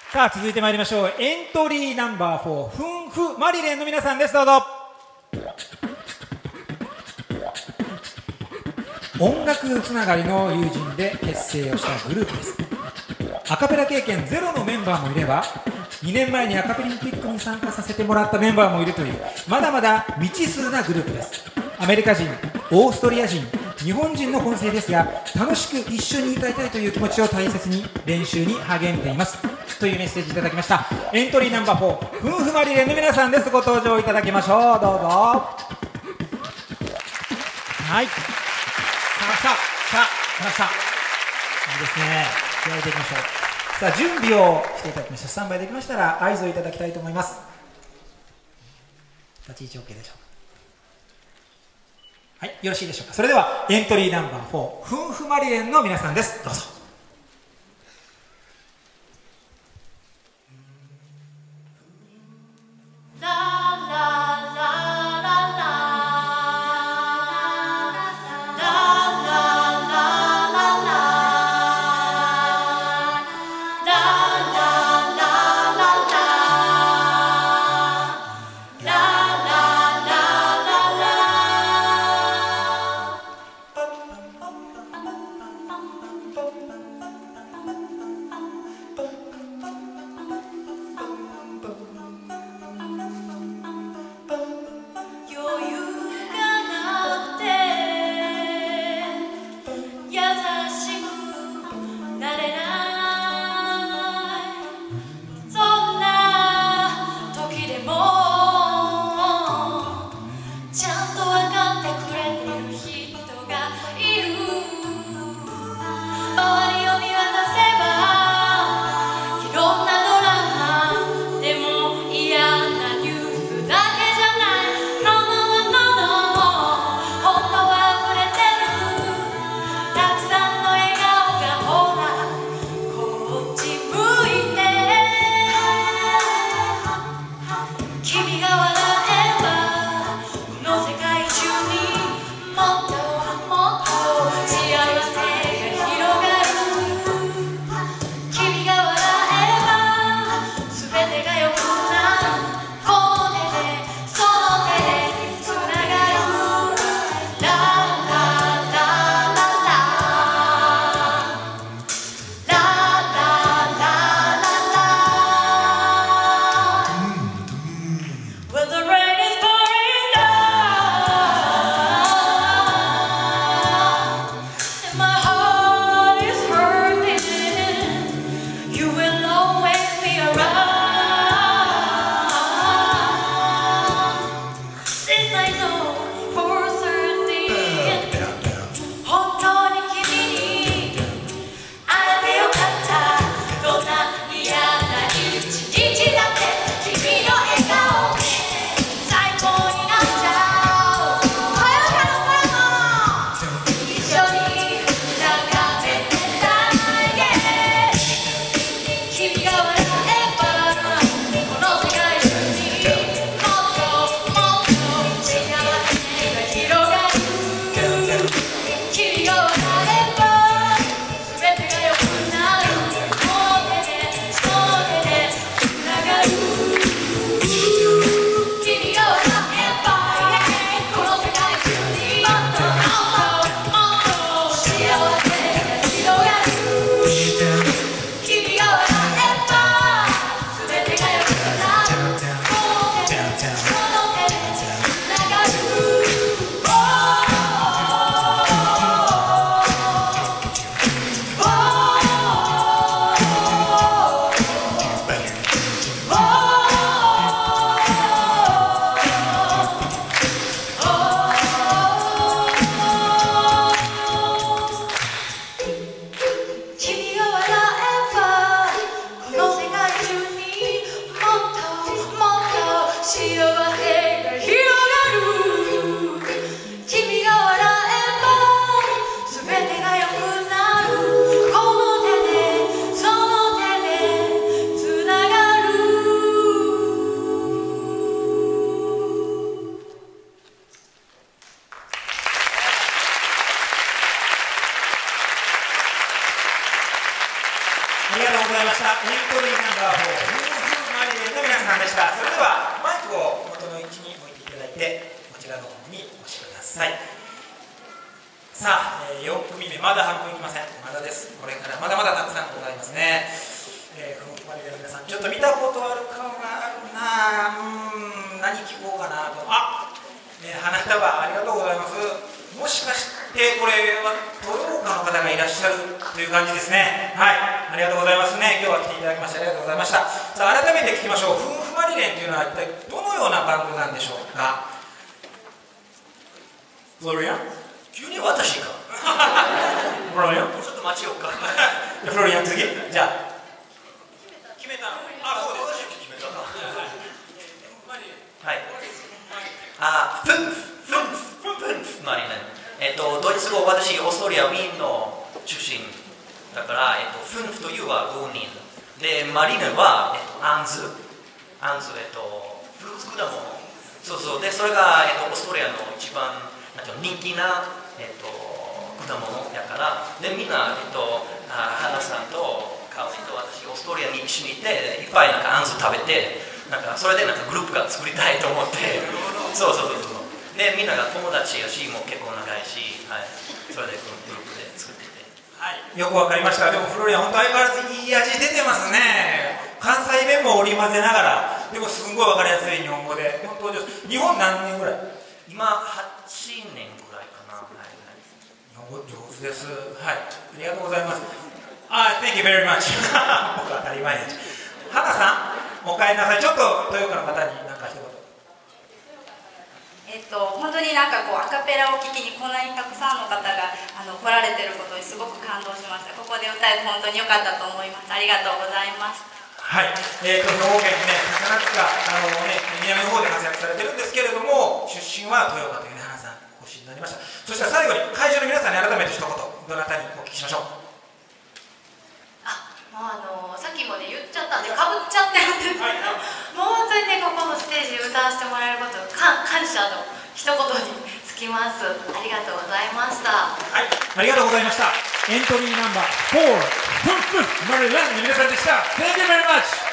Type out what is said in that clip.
さあ続いてまいりましょう。エントリーナンバー4、ふんふマリレンの皆さんです。どうぞ。音楽つながりの友人で結成をしたグループです。アカペラ経験ゼロのメンバーもいれば、2年前にアカペリンピックに参加させてもらったメンバーもいるという、まだまだ未知数なグループです。アメリカ人、オーストリア人、日本人の混成ですが、楽しく一緒に歌いたいという気持ちを大切に練習に励んでいますというメッセージいただきました。エントリーナンバー4、ふんふマリレンの皆さんです。ご登場いただきましょう。どうぞ。はい、来ました。さあ来ました。いいですね。気合い入れていきましょう。さあ準備をしていただきました。スタンバイできましたら合図をいただきたいと思います。立ち位置 OK でしょうか。はい、よろしいでしょうか。それではエントリーナンバー4、ふんふマリレンの皆さんです。どうぞ。 バー4、マリレンの皆さんでした。それではマイクを元の位置に置いていただいて、こちらの方にお越しください。さあ、4組目、まだ半分いきません。まだです。これからまだまだたくさんございますね。マリレンの皆さん、ちょっと見たことある顔があるな。何聞こうかなと。花束ありがとうございます。もしかしてこれは豊岡の方がいらっしゃるという感じですね。はい、ありがとうございますね。今日は来ていただきましてありがとうございました。さあ、改めて聞きましょう。夫婦マリレンというのは一体どのようなバンドなんでしょうか。フロリアン、急に私か。フロリアン、ちょっと待ちようか。フロリアン、次じゃあ決めたの。そうです、私決めたか。はい、マリレン、ドイツ語、私オーストリアウィーンの出身だから、フンフというは5人で、マリレンは、アンズ、フルーツ果物、そうで、それが、オーストリアの一番人気な、果物やから、でみんな、花さんとカオリと私オーストリアに一緒にいて、いっぱいアンズ食べて、それでグループが作りたいと思って、そうで、みんなが友達やし、もう結構長いし、はい、それでこのグループで作ってて、はい、よくわかりました。でもフロリアン、本当相変わらずいい味出てますね。関西弁も織り交ぜながら、でもすんごいわかりやすい日本語で、本当上手。日本何年ぐらい？今8年ぐらいかな。はい、日本語上手です。はい、ありがとうございます。Thank you very much 僕は当たり前です。花さん、お帰りなさい。ちょっと豊岡の方に何か一言。 本当にアカペラを聴きにこんなにたくさんの方が来られてることにすごく感動しました。ここで歌えて本当に良かったと思います。ありがとうございます。 はい、兵庫県ね、高松塚南の方で活躍されてるんですけれども、出身は豊岡という花さんお越しになりました。そしたら最後に会場の皆さんに改めて一言、どなたにお聞きしましょう。 さっきも言っちゃったんでかぶっちゃってるんですけど、もう本当にここのステージで歌わせてもらえること感謝の一言につきます。ありがとうございました。 はい、ありがとうございました。エントリーナンバー4、フンフンマリレンの皆さんでした。Thank you very much.